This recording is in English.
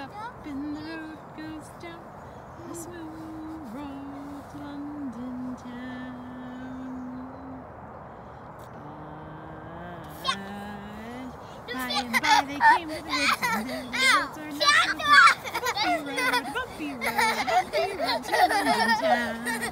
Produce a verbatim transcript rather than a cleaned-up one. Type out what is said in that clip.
up and the road goes down a smooth road to London town. But by and by they came to the woods, and then the woods are not so good. Bumpy road, bumpy road, bumpy road to London town.